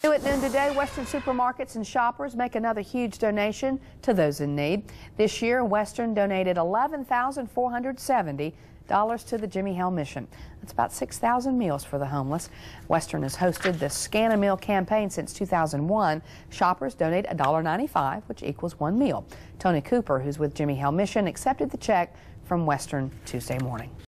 New at noon today, Western supermarkets and shoppers make another huge donation to those in need. This year, Western donated $11,470 to the Jimmy Hale Mission. That's about 6,000 meals for the homeless. Western has hosted the Scan a Meal campaign since 2001. Shoppers donate $1.95, which equals one meal. Tony Cooper, who's with Jimmy Hale Mission, accepted the check from Western Tuesday morning.